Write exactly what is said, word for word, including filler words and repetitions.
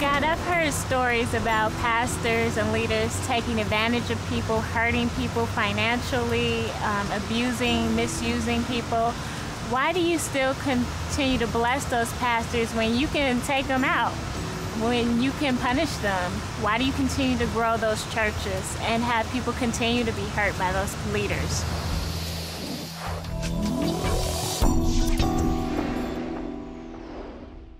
God, I've heard stories about pastors and leaders taking advantage of people, hurting people financially, um, abusing, misusing people. Why do you still continue to bless those pastors when you can take them out, when you can punish them? Why do you continue to grow those churches and have people continue to be hurt by those leaders?